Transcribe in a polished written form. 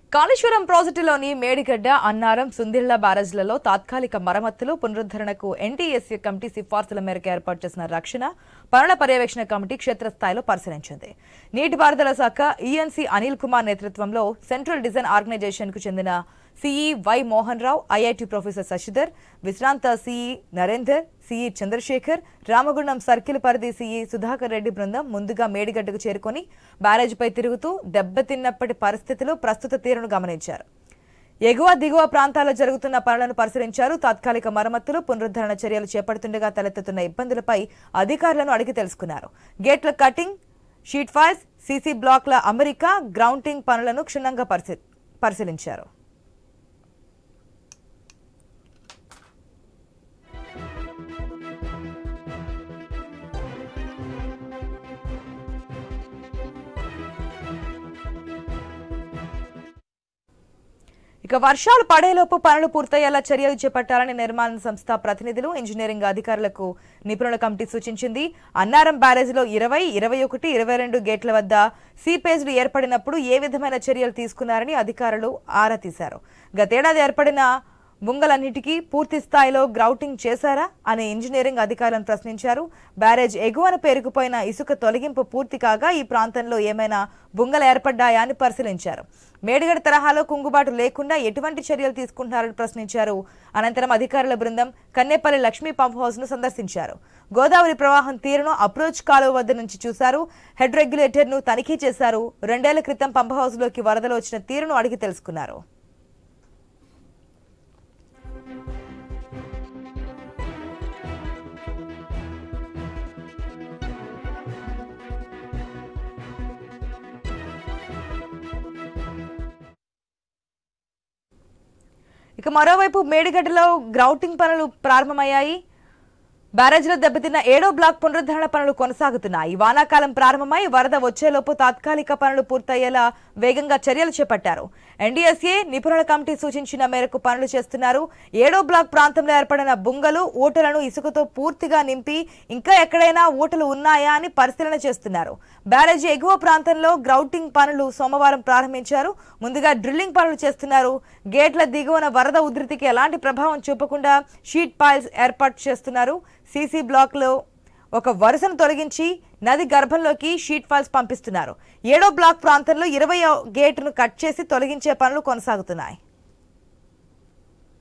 కాళేశ్వరం ప్రాజెక్టులోని మేడిగడ్డ, అన్నారం, సుందిళ్ల బ్యారేజ్లలో తాత్కాలిక మరమ్మతులు, పునరుద్ధరణకు ఎన్టీఎస్ఏ కమిటీ సిఫార్సుల మేరకు ఏర్పాటు చేసిన రక్షణ పనుల పర్యవేక్షణ కమిటీ క్షేత్రస్థాయిలో పరిశీలించింది. నీటిపారుదల శాఖ ఈఎన్సీ అనిల్ కుమార్ నేతృత్వంలో సెంట్రల్ డిజైన్ ఆర్గనైజేషన్ కు చెందిన CE Y Mohan Rao, IIT professor Shashidhar, విశ్రాంత CE Narender, CE Chandrashekar, Ramagundam circle పరిధి సిఈ సుధాకర్ రెడ్డి బృందం ముందుగా మేడిగడ్డకు చేరుకుని బ్యారేజ్పై తిరుగుతూ దెబ్బతిన్నప్పటి పరిస్థితులు, ప్రస్తుత తీరును గమనించారు. ఎగువ దిగువ ప్రాంతాల్లో జరుగుతున్న పనులను పరిశీలించారు. తాత్కాలిక మరమ్మతులు, పునరుద్ధరణ చర్యలు చేపడుతుండగా తలెత్తుతున్న ఇబ్బందులపై అధికారులను అడిగి తెలుసుకున్నారు. గేట్ల కటింగ్, షీట్ ఫైల్స్, సీసీ బ్లాక్ల అమరిక, గ్రౌంటింగ్ పనులను క్షుణ్ణంగా పరిశీలించారు. ఇక వర్షాలు పడేలోపు పనులు పూర్తయ్యేలా చర్యలు చేపట్టాలని నిర్మాణ సంస్థ ప్రతినిధులు, ఇంజనీరింగ్ అధికారులకు నిపుణుల కమిటీ సూచించింది. అన్నారం బ్యారేజ్లో 20, 21, 22 గేట్ల వద్ద సీపేజ్లు ఏర్పడినప్పుడు ఏ విధమైన చర్యలు తీసుకున్నారని అధికారులు ఆరా తీశారు. గతేడాది ఏర్పడిన బుంగలన్నిటికీ పూర్తి స్థాయిలో గ్రౌటింగ్ చేశారా అని ఇంజనీరింగ్ అధికారులను ప్రశ్నించారు. బ్యారేజ్ ఎగువన పేరుకుపోయిన ఇసుక తొలగింపు పూర్తి కాగా ఈ ప్రాంతంలో ఏమైనా బుంగలు ఏర్పడ్డాయా అని పరిశీలించారు. మేడిగడ్డ తరహాలో కుంగుబాటు లేకుండా ఎటువంటి చర్యలు తీసుకుంటున్నారని ప్రశ్నించారు. అనంతరం అధికారుల బృందం కన్నేపల్లి లక్ష్మీ పంప్ హౌస్ ను సందర్శించారు. గోదావరి ప్రవాహం తీరును అప్రోచ్ కాలువ వద్ద నుంచి చూశారు. హెడ్ రెగ్యులేటర్ ను తనిఖీ చేశారు. 2 ఏళ్ల క్రితం పంప్ హౌస్ లోకి వరదలు వచ్చిన తీరును అడిగి తెలుసుకున్నారు. ఇక మరోవైపు మేడిగడ్డలో గ్రౌటింగ్ పనులు ప్రారంభమయ్యాయి. బ్యారేజ్లో దెబ్బతిన్న 7వ బ్లాక్ పునరుద్ధరణ పనులు కొనసాగుతున్నాయి. వానాకాలం ప్రారంభమై వరద వచ్చేలోపు తాత్కాలిక పనులు పూర్తయ్యేలా వేగంగా చర్యలు చేపట్టారు. ఎన్డీఎస్ఏ నిపుణుల కమిటీ సూచించిన మేరకు పనులు చేస్తున్నారు. 7వ బ్లాక్ ప్రాంతంలో ఏర్పడిన బుంగలు, ఊటలను ఇసుకతో పూర్తిగా నింపి ఇంకా ఎక్కడైనా ఊటలు ఉన్నాయా అని పరిశీలన చేస్తున్నారు. బ్యారేజీ ఎగువ ప్రాంతంలో గ్రౌటింగ్ పనులు సోమవారం ప్రారంభించారు. ముందుగా డ్రిల్లింగ్ పనులు చేస్తున్నారు. గేట్ల దిగువన వరద ఉధృతికి ఎలాంటి ప్రభావం చూపకుండా షీట్ పైల్స్ ఏర్పాటు చేస్తున్నారు. సీసీ బ్లాక్ లో ఒక వరుసను తొలగించి నది గర్భంలోకి షీట్ ఫైల్స్ పంపిస్తున్నారు. 7వ బ్లాక్ ప్రాంతంలో 20వ గేటును కట్ చేసి తొలగించే పనులు కొనసాగుతున్నాయి.